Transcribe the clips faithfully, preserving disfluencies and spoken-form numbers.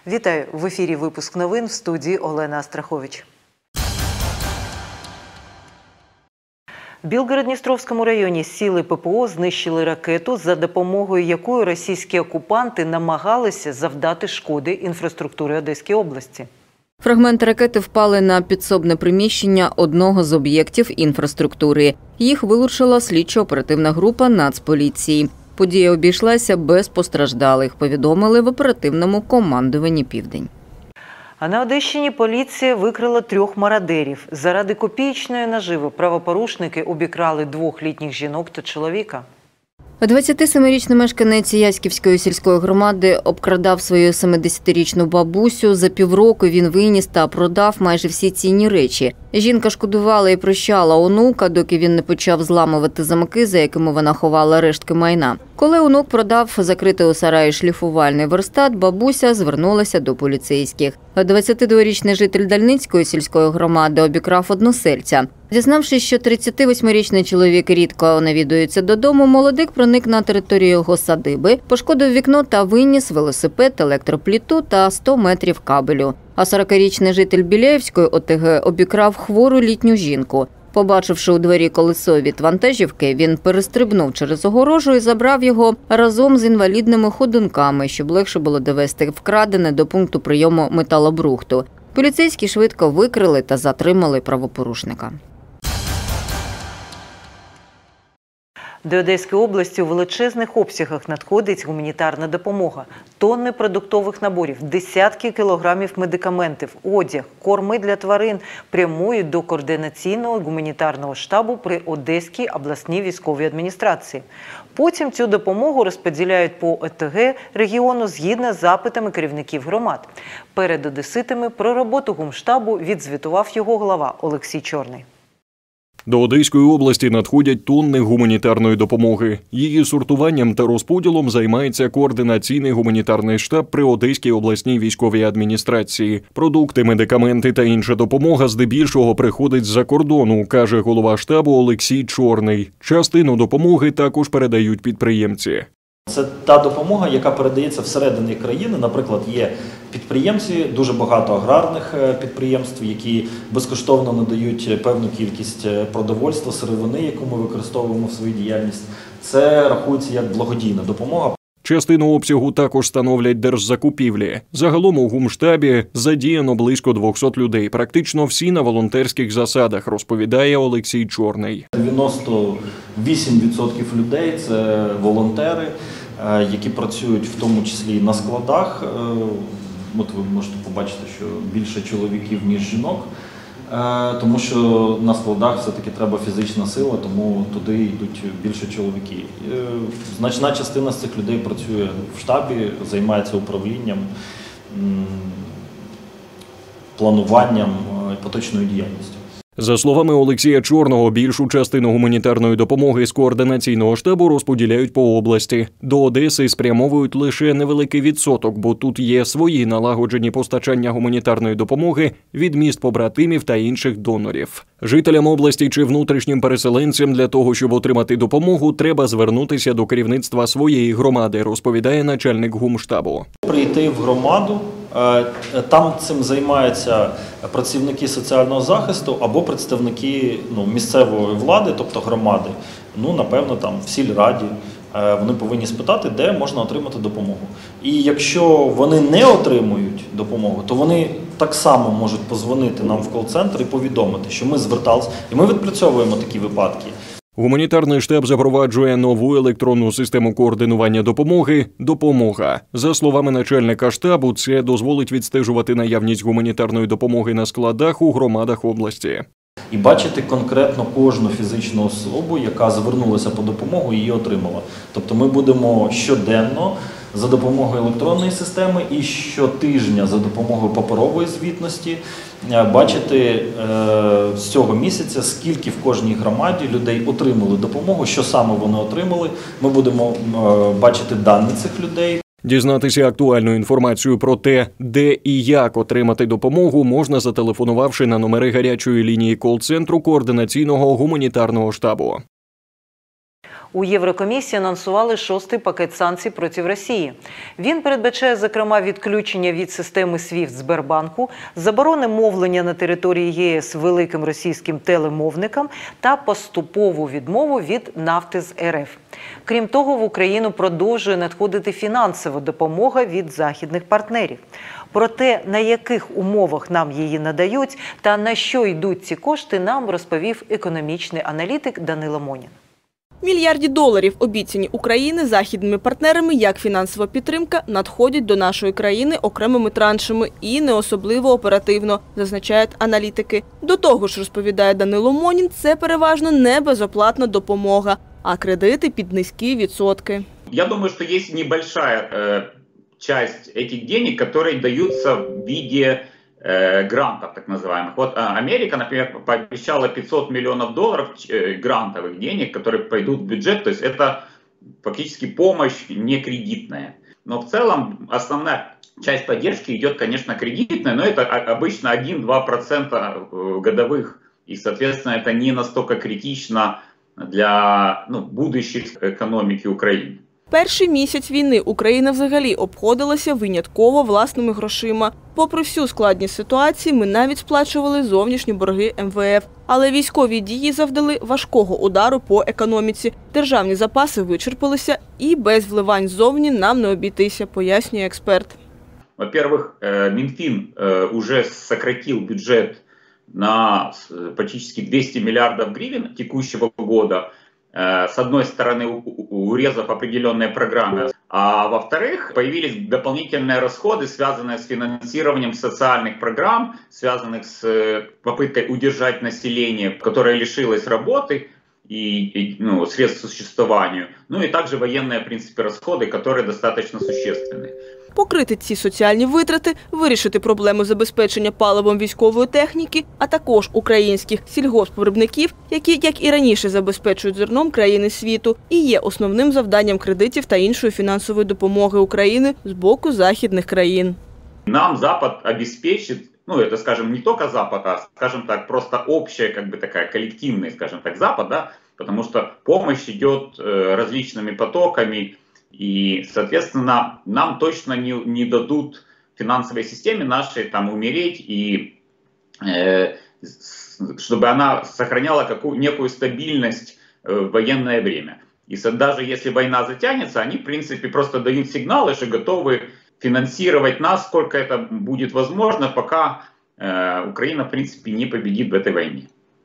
Вітаю! В ефірі випуск новин, в студії Олена Астрахович. В Білгород-Дністровському районі сили ППО знищили ракету, за допомогою якої російські окупанти намагалися завдати шкоди інфраструктурі Одеської області. Фрагменти ракети впали на підсобне приміщення одного з об'єктів інфраструктури. Їх вилучила слідчо-оперативна група Нацполіції. Подія обійшлася без постраждалих, повідомили в оперативному командуванні «Південь». А на Одещині поліція викрила трьох мародерів. Заради копієчної наживи правопорушники обікрали двох літніх жінок та чоловіка. двадцятисемирічний мешканець Яськівської сільської громади обкрадав свою семидесятирічну бабусю. За півроку він виніс та продав майже всі цінні речі. Жінка шкодувала і прощала онука, доки він не почав зламувати замки, за якими вона ховала рештки майна. Коли онук продав закритий у сараї шліфувальний верстат, бабуся звернулася до поліцейських. двадцятидворічний житель Дальницької сільської громади обікрав односельця. Дізнавшись, що тридцятивосьмирічний чоловік рідко навідується додому, молодик проник на територію його садиби, пошкодив вікно та виніс велосипед, електропліту та сто метрів кабелю. А сорокарічний житель Біляївської ОТГ обікрав хвору літню жінку. Побачивши у двері колесо від вантажівки, він перестрибнув через огорожу і забрав його разом з інвалідними ходунками, щоб легше було довести вкрадене до пункту прийому металобрухту. Поліцейські швидко викрили та затримали правопорушника. До Одеської області у величезних обсягах надходить гуманітарна допомога. Тонни продуктових наборів, десятки кілограмів медикаментів, одяг, корми для тварин прямують до координаційного гуманітарного штабу при Одеській обласній військовій адміністрації. Потім цю допомогу розподіляють по ОТГ регіону згідно з запитами керівників громад. Перед одеситами про роботу гумштабу відзвітував його глава Олексій Чорний. До Одеської області надходять тонни гуманітарної допомоги. Її сортуванням та розподілом займається координаційний гуманітарний штаб при Одеській обласній військовій адміністрації. Продукти, медикаменти та інша допомога здебільшого приходить з-за кордону, каже голова штабу Олексій Чорний. Частину допомоги також передають підприємці. Це та допомога, яка передається всередині країни. Наприклад, є підприємці, дуже багато аграрних підприємств, які безкоштовно надають певну кількість продовольства, сировини, яку ми використовуємо в своїй діяльності. Це рахується як благодійна допомога. Частину обсягу також становлять держзакупівлі. Загалом у гумштабі задіяно близько двохсот людей. Практично всі на волонтерських засадах, розповідає Олексій Чорний. дев'яносто вісім відсотків людей – це волонтери, які працюють в тому числі і на складах. От ви можете побачити, що більше чоловіків, ніж жінок. Тому що на складах все-таки треба фізична сила, тому туди йдуть більше чоловіки. Значна частина з цих людей працює в штабі, займається управлінням, плануванням, поточною діяльністю. За словами Олексія Чорного, більшу частину гуманітарної допомоги з координаційного штабу розподіляють по області. До Одеси спрямовують лише невеликий відсоток, бо тут є свої налагоджені постачання гуманітарної допомоги від міст-побратимів та інших донорів. Жителям області чи внутрішнім переселенцям для того, щоб отримати допомогу, треба звернутися до керівництва своєї громади, розповідає начальник гумштабу. Прийти в громаду, там цим займаються працівники соціального захисту або представники ну, місцевої влади, тобто громади. Ну, напевно, там в сільраді. Вони повинні спитати, де можна отримати допомогу. І якщо вони не отримують допомогу, то вони так само можуть подзвонити нам в кол-центр і повідомити, що ми зверталися. І ми відпрацьовуємо такі випадки. Гуманітарний штаб запроваджує нову електронну систему координування допомоги «Допомога». За словами начальника штабу, це дозволить відстежувати наявність гуманітарної допомоги на складах у громадах області. І бачити конкретно кожну фізичну особу, яка звернулася по допомогу і її отримала. Тобто ми будемо щоденно за допомогою електронної системи і щотижня за допомогою паперової звітності бачити з цього місяця, скільки в кожній громаді людей отримали допомогу, що саме вони отримали. Ми будемо бачити дані цих людей. Дізнатися актуальну інформацію про те, де і як отримати допомогу, можна зателефонувавши на номери гарячої лінії кол-центру координаційного гуманітарного штабу. У Єврокомісії анонсували шостий пакет санкцій проти Росії. Він передбачає, зокрема, відключення від системи свіфт Сбербанку, заборони мовлення на території ЄС великим російським телемовникам та поступову відмову від нафти з РФ. Крім того, в Україну продовжує надходити фінансова допомога від західних партнерів. Про те, на яких умовах нам її надають та на що йдуть ці кошти, нам розповів економічний аналітик Данило Монін. Мільярді доларів, обіцяні України західними партнерами як фінансова підтримка, надходять до нашої країни окремими траншами і не особливо оперативно, зазначають аналітики. До того ж, розповідає Данило Монін, це переважно не безоплатна допомога, а кредити під низькі відсотки. Я думаю, что есть небольшая э, часть этих денег, которые даются в виде э, грантов, так называемых. Вот э, Америка, например, пообещала пятьсот миллионов долларов э, грантовых денег, которые пойдут в бюджет. То есть это фактически помощь не кредитная. Но в целом основная часть поддержки идет, конечно, кредитная, но это обычно один-два процента годовых. И, соответственно, это не настолько критично для ну, будущих економіки України. Перший місяць війни Україна взагалі обходилася винятково власними грошима. Попри всю складність ситуації, ми навіть сплачували зовнішні борги ем ве еф. Але військові дії завдали важкого удару по економіці. Державні запаси вичерпалися і без вливань ззовні нам не обійтися, пояснює експерт. Во-первых, Мінфін уже сократил бюджет на практически двести миллиардов гривен текущего года, с одной стороны урезав определенные программы, а во-вторых, появились дополнительные расходы, связанные с финансированием социальных программ, связанных с попыткой удержать население, которое лишилось работы и, и ну, средств к существованию, ну и также военные, в принципе, расходы, которые достаточно существенны. Покрити ці соціальні витрати, вирішити проблему забезпечення паливом військової техніки, а також українських сільгоспвиробників, які, як і раніше, забезпечують зерном країни світу, і є основним завданням кредитів та іншої фінансової допомоги України з боку західних країн. Нам Запад обеспечит, ну это, скажем, не только Запад, а, скажем так, просто общая, как бы такая коллективная, скажем так, Запад, да, потому что помощь идет э, различными потоками. И, соответственно, нам точно не, не дадут финансовой системе нашей там умереть, и э, чтобы она сохраняла какую, некую стабильность э, в военное время. И со, даже если война затянется, они, в принципе, просто дают сигналы, что готовы финансировать нас, сколько это будет возможно, пока э, Украина, в принципе, не победит в этой войне.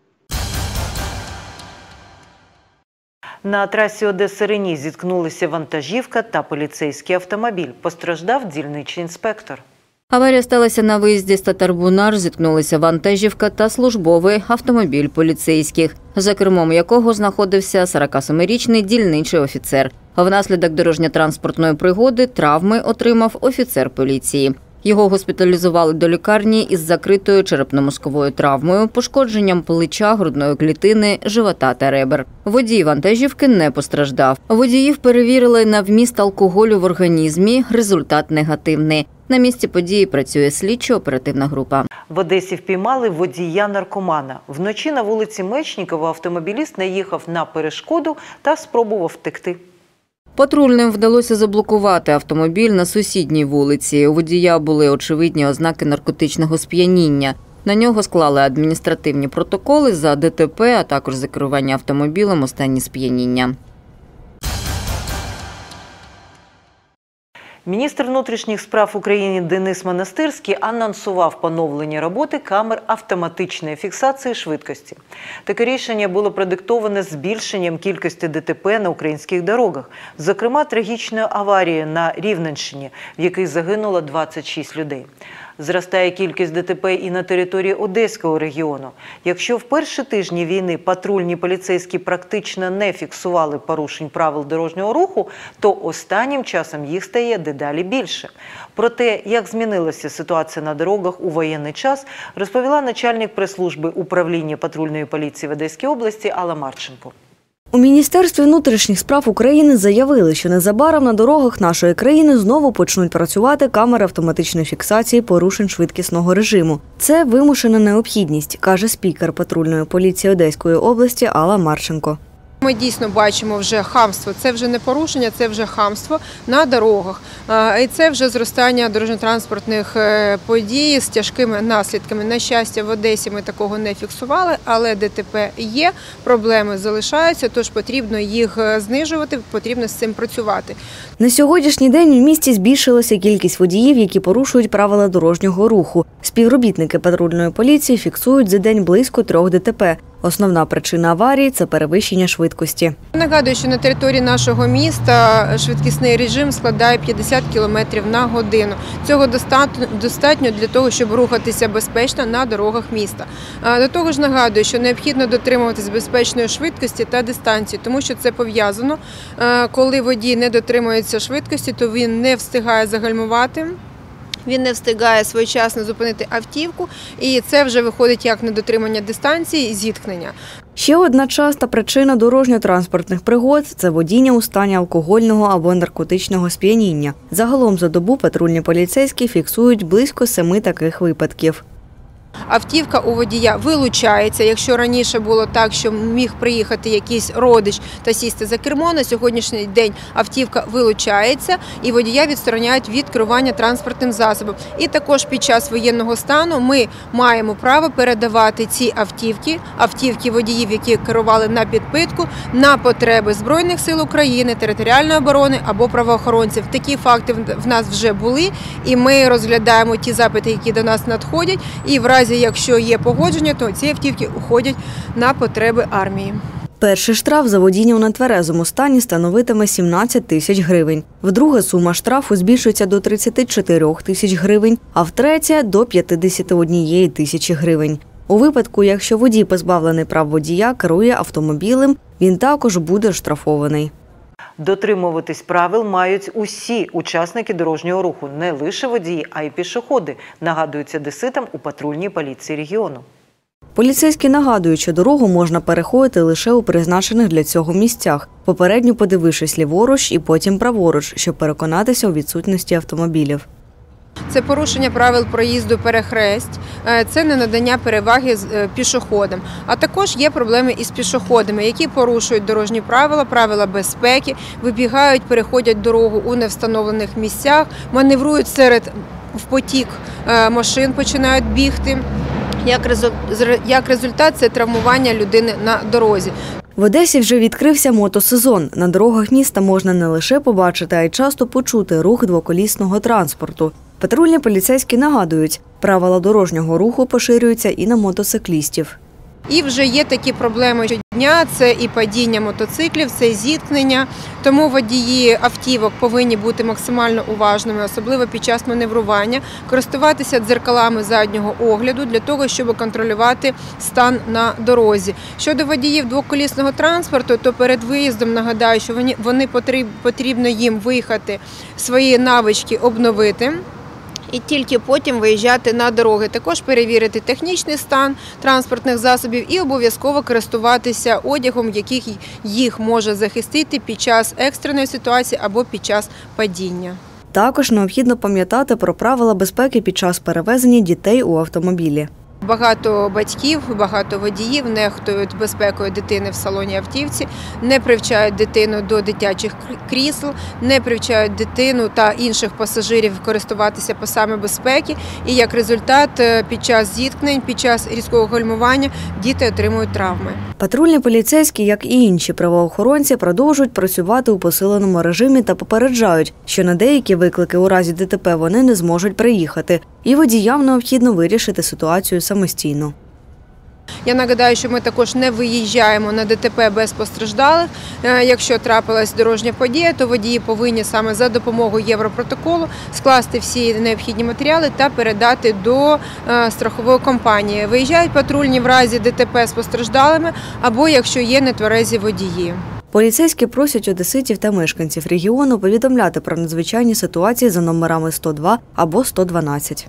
На трасі Одеса-Рені зіткнулися вантажівка та поліцейський автомобіль. Постраждав дільничий інспектор. Аварія сталася на виїзді з Татарбунар, зіткнулися вантажівка та службовий автомобіль поліцейських, за кермом якого знаходився сорокасемирічний дільничий офіцер. Внаслідок дорожньо-транспортної пригоди травми отримав офіцер поліції. Його госпіталізували до лікарні із закритою черепно-мозковою травмою, пошкодженням плеча, грудної клітини, живота та ребер. Водій вантажівки не постраждав. Водіїв перевірили на вміст алкоголю в організмі, результат негативний. На місці події працює слідчо-оперативна група. В Одесі впіймали водія-наркомана. Вночі на вулиці Мечнікова автомобіліст наїхав на перешкоду та спробував втекти. Патрульним вдалося заблокувати автомобіль на сусідній вулиці. У водія були очевидні ознаки наркотичного сп'яніння. На нього склали адміністративні протоколи за де те пе, а також за керування автомобілем у стані сп'яніння. Міністр внутрішніх справ України Денис Монастирський анонсував поновлення роботи камер автоматичної фіксації швидкості. Таке рішення було продиктоване збільшенням кількості де те пе на українських дорогах, зокрема трагічною аварією на Рівненщині, в якій загинуло двадцять шість людей. Зростає кількість де те пе і на території Одеського регіону. Якщо в перші тижні війни патрульні поліцейські практично не фіксували порушень правил дорожнього руху, то останнім часом їх стає дедалі більше. Про те, як змінилася ситуація на дорогах у воєнний час, розповіла начальник прес-служби управління патрульної поліції в Одеській області Алла Марченко. У Міністерстві внутрішніх справ України заявили, що незабаром на дорогах нашої країни знову почнуть працювати камери автоматичної фіксації порушень швидкісного режиму. Це вимушена необхідність, каже спікер патрульної поліції Одеської області Алла Марченко. Ми дійсно бачимо вже хамство. Це вже не порушення, це вже хамство на дорогах. І це вже зростання дорожньо-транспортних подій з тяжкими наслідками. На щастя, в Одесі ми такого не фіксували, але ДТП є, проблеми залишаються, тож потрібно їх знижувати, потрібно з цим працювати. На сьогоднішній день у місті збільшилася кількість водіїв, які порушують правила дорожнього руху. Співробітники патрульної поліції фіксують за день близько трьох ДТП. Основна причина аварії – це перевищення швидкості. Нагадую, що на території нашого міста швидкісний режим складає п'ятдесят кілометрів на годину. Цього достатньо для того, щоб рухатися безпечно на дорогах міста. До того ж нагадую, що необхідно дотримуватись безпечної швидкості та дистанції, тому що це пов'язано. Коли водій не дотримується швидкості, то він не встигає загальмувати. Він не встигає своєчасно зупинити автівку, і це вже виходить як недотримання дистанції і зіткнення. Ще одна часта причина дорожньо-транспортних пригод – це водіння у стані алкогольного або наркотичного сп'яніння. Загалом за добу патрульні поліцейські фіксують близько семи таких випадків. Автівка у водія вилучається. Якщо раніше було так, що міг приїхати якийсь родич та сісти за кермо, на сьогоднішній день автівка вилучається і водія відстороняють від керування транспортним засобом. І також під час воєнного стану ми маємо право передавати ці автівки, автівки водіїв, які керували на підпитку, на потреби Збройних сил України, територіальної оборони або правоохоронців. Такі факти в нас вже були, і ми розглядаємо ті запити, які до нас надходять, і в разі якщо є погодження, то ці автівки уходять на потреби армії. Перший штраф за водіння у нетверезому стані становитиме сімнадцять тисяч гривень. Вдруге сума штрафу збільшується до тридцяти чотирьох тисяч гривень, а втретє – до п'ятдесяти однієї тисячі гривень. У випадку, якщо водій позбавлений прав водія керує автомобілем, він також буде штрафований. Дотримуватись правил мають усі учасники дорожнього руху, не лише водії, а й пішоходи, нагадують одеситам у патрульній поліції регіону. Поліцейські нагадують, що дорогу можна переходити лише у призначених для цього місцях, попередньо подивившись ліворуч і потім праворуч, щоб переконатися у відсутності автомобілів. Це порушення правил проїзду перехресть, це не надання переваги пішоходам. А також є проблеми із пішоходами, які порушують дорожні правила, правила безпеки, вибігають, переходять дорогу у невстановлених місцях, маневрують серед в потік машин, починають бігти. Як результат – це травмування людини на дорозі. В Одесі вже відкрився мотосезон. На дорогах міста можна не лише побачити, а й часто почути рух двоколісного транспорту. Патрульні поліцейські нагадують, правила дорожнього руху поширюються і на мотоциклістів. І вже є такі проблеми щодня – це і падіння мотоциклів, це і зіткнення. Тому водії автівок повинні бути максимально уважними, особливо під час маневрування, користуватися дзеркалами заднього огляду для того, щоб контролювати стан на дорозі. Щодо водіїв двоколісного транспорту, то перед виїздом нагадаю, що вони, вони потрібно їм виїхати, свої навички обновити. І тільки потім виїжджати на дороги. Також перевірити технічний стан транспортних засобів і обов'язково користуватися одягом, який їх може захистити під час екстреної ситуації або під час падіння. Також необхідно пам'ятати про правила безпеки під час перевезення дітей у автомобілі. Багато батьків, багато водіїв нехтують безпекою дитини в салоні автівці, не привчають дитину до дитячих крісел, не привчають дитину та інших пасажирів користуватися пасами безпеки. І як результат, під час зіткнень, під час різкого гальмування діти отримують травми. Патрульні поліцейські, як і інші правоохоронці, продовжують працювати у посиленому режимі та попереджають, що на деякі виклики у разі ДТП вони не зможуть приїхати. І водіям необхідно вирішити ситуацію самостійно. Я нагадаю, що ми також не виїжджаємо на ДТП без постраждалих. Якщо трапилась дорожня подія, то водії повинні саме за допомогою Європротоколу скласти всі необхідні матеріали та передати до страхової компанії. Виїжджають патрульні в разі ДТП з постраждалими або якщо є нетверезі водії. Поліцейські просять одеситів та мешканців регіону повідомляти про надзвичайні ситуації за номерами сто два або сто дванадцять.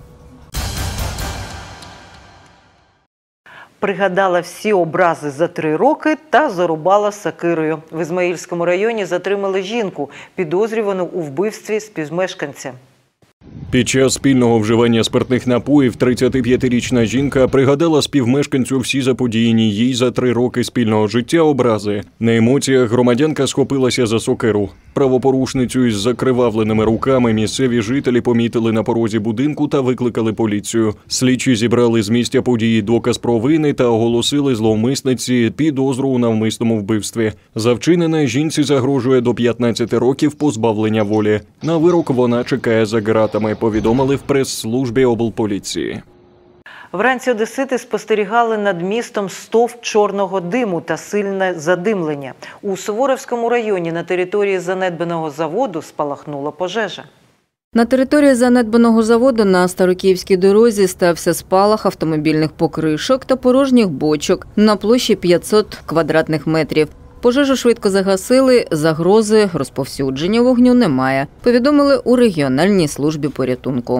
Пригадала всі образи за три роки та зарубала сокирою. В Ізмаїльському районі затримали жінку, підозрювану у вбивстві співмешканця. Під час спільного вживання спиртних напоїв тридцятип'ятирічна жінка пригадала співмешканцю всі заподіяні їй за три роки спільного життя образи. На емоціях громадянка схопилася за сокиру. Правопорушницю із закривавленими руками місцеві жителі помітили на порозі будинку та викликали поліцію. Слідчі зібрали з місця події доказ провини та оголосили зловмисниці підозру у навмисному вбивстві. За вчинене жінці загрожує до п'ятнадцяти років позбавлення волі. На вирок вона чекає за ґратами, повідомили в прес-службі облполіції. Вранці одесити спостерігали над містом стовп чорного диму та сильне задимлення. У Суворовському районі на території занедбаного заводу спалахнула пожежа. На території занедбаного заводу на Старокиївській дорозі стався спалах автомобільних покришок та порожніх бочок на площі п'ятсот квадратних метрів. Пожежу швидко загасили, загрози розповсюдження вогню немає, повідомили у регіональній службі порятунку.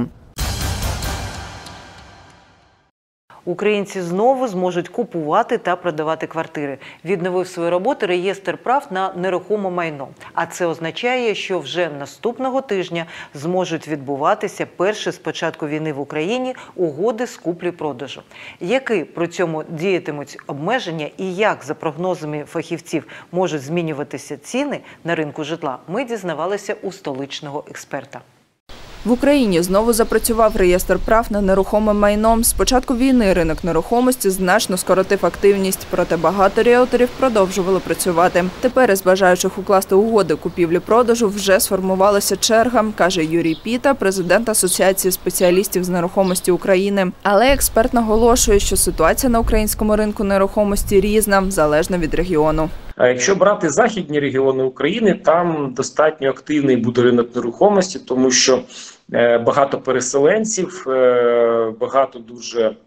Українці знову зможуть купувати та продавати квартири. Відновив свої роботи реєстр прав на нерухоме майно. А це означає, що вже наступного тижня зможуть відбуватися перші з початку війни в Україні угоди з куплі-продажу. Які при цьому діятимуть обмеження і як, за прогнозами фахівців, можуть змінюватися ціни на ринку житла, ми дізнавалися у столичного експерта. В Україні знову запрацював реєстр прав на нерухоме майно. З початку війни ринок нерухомості значно скоротив активність, проте багато ріелторів продовжували працювати. Тепер із бажаючих укласти угоди купівлі-продажу вже сформувалася черга, каже Юрій Піта, президент Асоціації спеціалістів з нерухомості України. Але експерт наголошує, що ситуація на українському ринку нерухомості різна, залежно від регіону. А якщо брати західні регіони України, там достатньо активний буде ринок нерухомості, тому що багато переселенців, багато дуже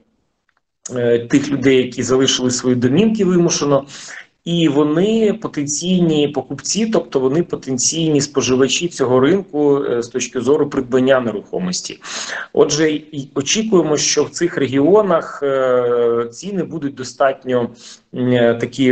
тих людей, які залишили свої домівки вимушено, і вони потенційні покупці, тобто вони потенційні споживачі цього ринку з точки зору придбання нерухомості. Отже, очікуємо, що в цих регіонах ціни будуть достатньо такі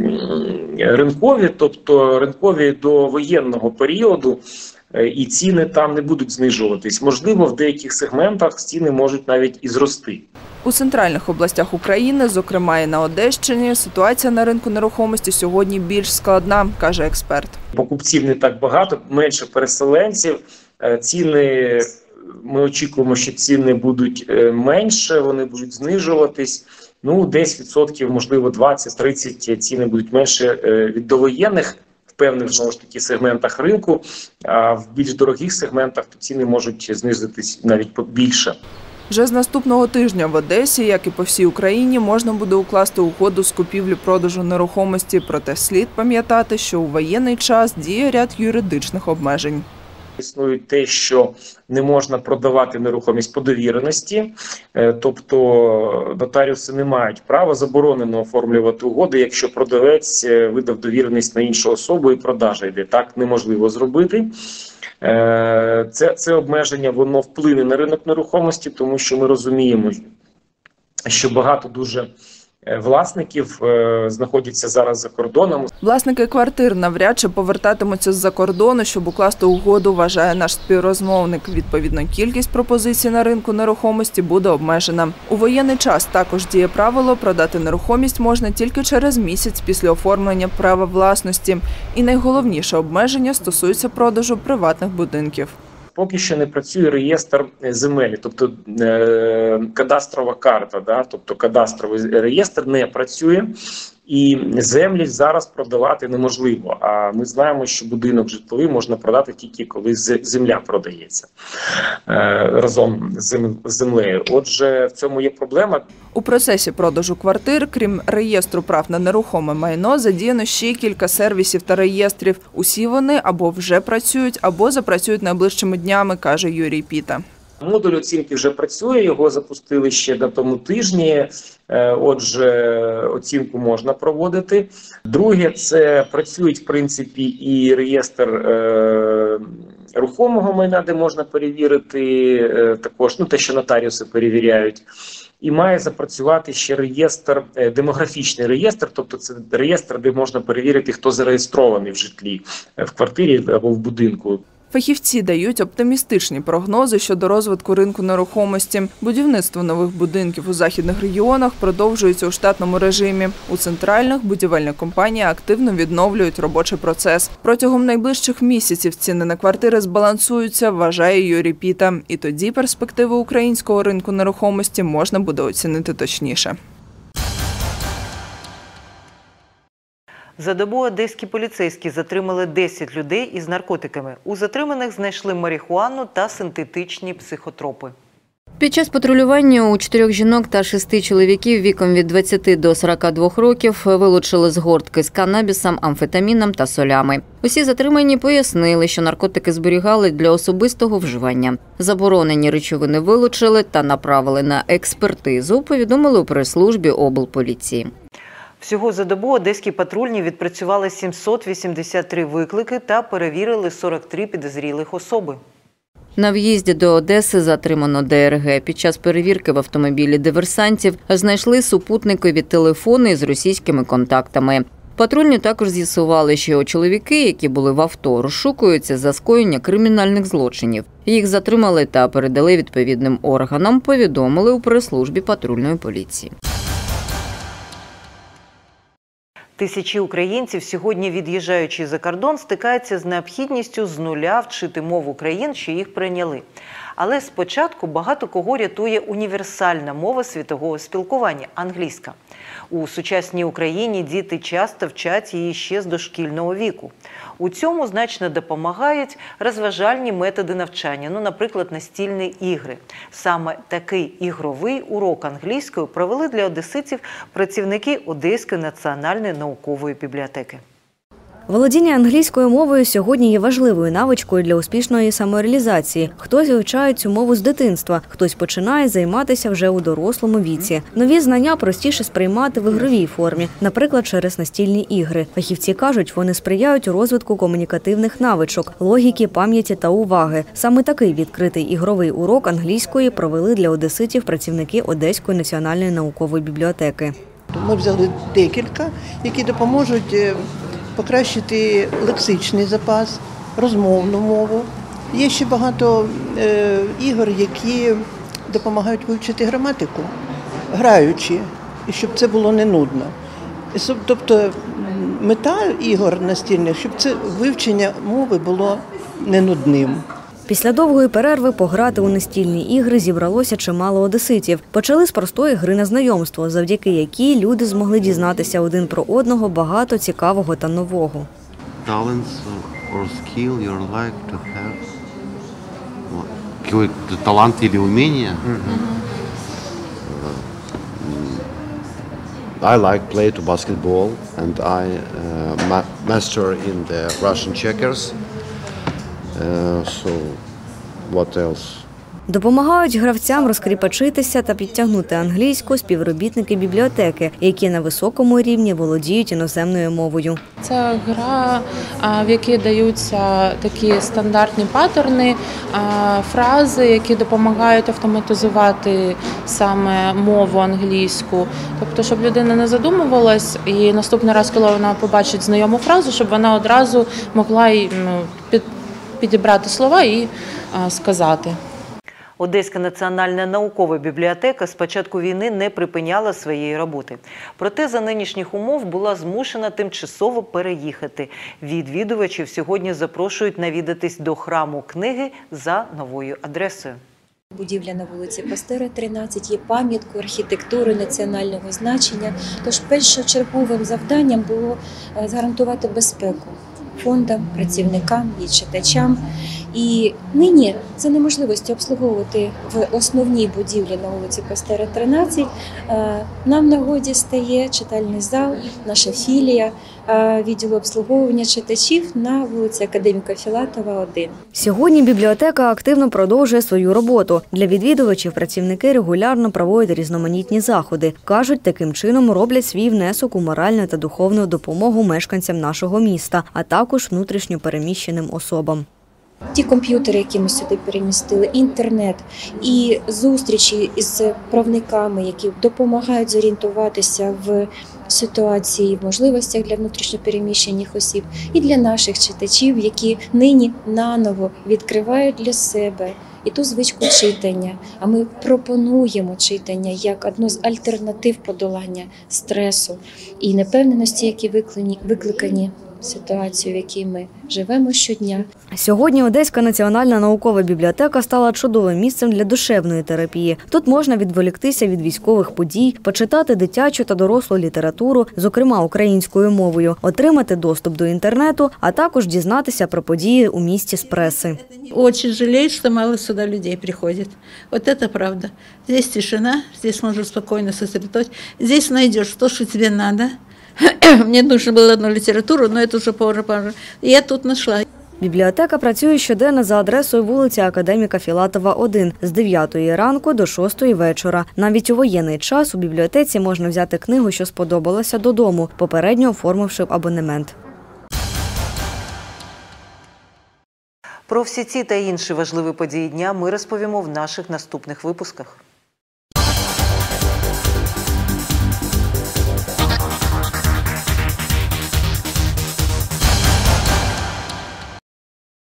ринкові, тобто ринкові до воєнного періоду, і ціни там не будуть знижуватись. Можливо, в деяких сегментах ціни можуть навіть і зрости. У центральних областях України, зокрема і на Одещині, ситуація на ринку нерухомості сьогодні більш складна, каже експерт. Покупців не так багато, менше переселенців. Ціни, ми очікуємо, що ціни будуть менше, вони будуть знижуватись. Ну, десь відсотків, можливо, двадцять-тридцять ціни будуть менше від довоєнних в певних, знову ж таки, сегментах ринку, а в більш дорогих сегментах то ціни можуть знизитись навіть більше. Вже з наступного тижня в Одесі, як і по всій Україні, можна буде укласти угоду з купівлі-продажу нерухомості, проте слід пам'ятати, що у воєнний час діє ряд юридичних обмежень. Існує те, що не можна продавати нерухомість по довіреності, тобто нотаріуси не мають права, заборонено оформлювати угоди, якщо продавець видав довіреність на іншу особу і продажа йде. Так неможливо зробити. Це, це обмеження, воно вплине на ринок нерухомості, тому що ми розуміємо, що багато дуже власників знаходяться зараз за кордоном. Власники квартир навряд чи повертатимуться з-за кордону, щоб укласти угоду, вважає наш співрозмовник. Відповідно, кількість пропозицій на ринку нерухомості буде обмежена. У воєнний час також діє правило, продати нерухомість можна тільки через місяць після оформлення права власності. І найголовніше обмеження стосується продажу приватних будинків. Поки що не працює реєстр земель, тобто е, кадастрова карта, да? Тобто кадастровий реєстр не працює і землі зараз продавати неможливо. А ми знаємо, що будинок житловий можна продати тільки коли земля продається е, разом з землею. Отже, в цьому є проблема. У процесі продажу квартир, крім реєстру прав на нерухоме майно, задіяно ще кілька сервісів та реєстрів. Усі вони або вже працюють, або запрацюють найближчими днями, каже Юрій Піта. Модуль оцінки вже працює, його запустили ще на тому тижні, отже, оцінку можна проводити. Друге, це працюють, в принципі, і реєстр е, рухомого майна, де можна перевірити е, також, ну, те, що нотаріуси перевіряють. І має запрацювати ще реєстр, демографічний реєстр, тобто це реєстр, де можна перевірити, хто зареєстрований в житлі, в квартирі або в будинку. Фахівці дають оптимістичні прогнози щодо розвитку ринку нерухомості. Будівництво нових будинків у західних регіонах продовжується у штатному режимі. У центральних будівельні компанії активно відновлюють робочий процес. Протягом найближчих місяців ціни на квартири збалансуються, вважає Юрій Піта. І тоді перспективи українського ринку нерухомості можна буде оцінити точніше. За добу одеські поліцейські затримали десять людей із наркотиками. У затриманих знайшли марихуану та синтетичні психотропи. Під час патрулювання у чотирьох жінок та шести чоловіків віком від двадцяти до сорока двох років вилучили згортки з канабісом, амфетаміном та солями. Усі затримані пояснили, що наркотики зберігали для особистого вживання. Заборонені речовини вилучили та направили на експертизу, повідомили у прес-службі облполіції. Всього за добу одеські патрульні відпрацювали сімсот вісімдесят три виклики та перевірили сорок три підозрілих особи. На в'їзді до Одеси затримано ДРГ. Під час перевірки в автомобілі диверсантів знайшли супутникові телефони з російськими контактами. Патрульні також з'ясували, що чоловіки, які були в авто, розшукуються за скоєння кримінальних злочинів. Їх затримали та передали відповідним органам, повідомили у прес-службі патрульної поліції. Тисячі українців сьогодні, від'їжджаючи за кордон, стикаються з необхідністю з нуля вчити мову країн, що їх прийняли. Але спочатку багато кого рятує універсальна мова світового спілкування – англійська. У сучасній Україні діти часто вчать її ще з дошкільного віку. У цьому значно допомагають розважальні методи навчання, ну, наприклад, настільні ігри. Саме такий ігровий урок англійської провели для одеситів працівники Одеської національної наукової бібліотеки. Володіння англійською мовою сьогодні є важливою навичкою для успішної самореалізації. Хтось вивчає цю мову з дитинства, хтось починає займатися вже у дорослому віці. Нові знання простіше сприймати в ігровій формі, наприклад, через настільні ігри. Фахівці кажуть, вони сприяють розвитку комунікативних навичок, логіки, пам'яті та уваги. Саме такий відкритий ігровий урок англійської провели для одеситів працівники Одеської національної наукової бібліотеки. Ми взяли декілька, які допоможуть покращити лексичний запас, розмовну мову. Є ще багато е, ігор, які допомагають вивчити граматику, граючи, і щоб це було не нудно. Тобто мета ігор настільних, щоб це вивчення мови було не нудним. Після довгої перерви пограти у настільні ігри зібралося чимало одеситів. Почали з простої гри на знайомство, завдяки якій люди змогли дізнатися один про одного багато цікавого та нового. Talents or skill you like to have? Какой талант или умение? I like play to basketball and I uh, master in the Russian checkers. Uh, so, what else? Допомагають гравцям розкріпачитися та підтягнути англійську співробітники бібліотеки, які на високому рівні володіють іноземною мовою. Це гра, в якій даються такі стандартні паттерни, фрази, які допомагають автоматизувати саме мову англійську. Тобто, щоб людина не задумувалась і наступний раз, коли вона побачить знайому фразу, щоб вона одразу могла під підібрати слова і а, сказати. Одеська національна наукова бібліотека з початку війни не припиняла своєї роботи. Проте за нинішніх умов була змушена тимчасово переїхати. Відвідувачів сьогодні запрошують навідатись до храму книги за новою адресою. Будівля на вулиці Пастера, тринадцять, є пам'яткою архітектури національного значення. Тож першочерговим завданням було гарантувати безпеку фондам, працівникам і читачам. І нині за неможливості обслуговувати в основній будівлі на вулиці Пастера, тринадцять, нам в нагоді стає читальний зал, наша філія відділу обслуговування читачів на вулиці Академіка Філатова, один. Сьогодні бібліотека активно продовжує свою роботу. Для відвідувачів працівники регулярно проводять різноманітні заходи. Кажуть, таким чином роблять свій внесок у моральну та духовну допомогу мешканцям нашого міста, а також внутрішньо переміщеним особам. Ті комп'ютери, які ми сюди перемістили, інтернет і зустрічі із правниками, які допомагають зорієнтуватися в ситуації, в можливостях для внутрішньопереміщених осіб і для наших читачів, які нині наново відкривають для себе і ту звичку читання. А ми пропонуємо читання як одну з альтернатив подолання стресу і непевненості, які викликані, викликані ситуацією, в якій ми живемо щодня. Сьогодні Одеська національна наукова бібліотека стала чудовим місцем для душевної терапії. Тут можна відволіктися від військових подій, почитати дитячу та дорослу літературу, зокрема українською мовою, отримати доступ до інтернету, а також дізнатися про події у місті з преси. Очень жалею, что мало сюда людей приходит. Вот это правда. Здесь тишина, здесь можно спокойно сосредоточиться. Здесь найдешь то, что тебе надо. Мне нужно было одну литературу, но это уже позже, позже. Я тут нашла. Бібліотека працює щоденно за адресою вулиця Академіка Філатова, один, з дев'ятої ранку до шостої вечора. Навіть у воєнний час у бібліотеці можна взяти книгу, що сподобалася, додому, попередньо оформивши абонемент. Про всі ці та інші важливі події дня ми розповімо в наших наступних випусках.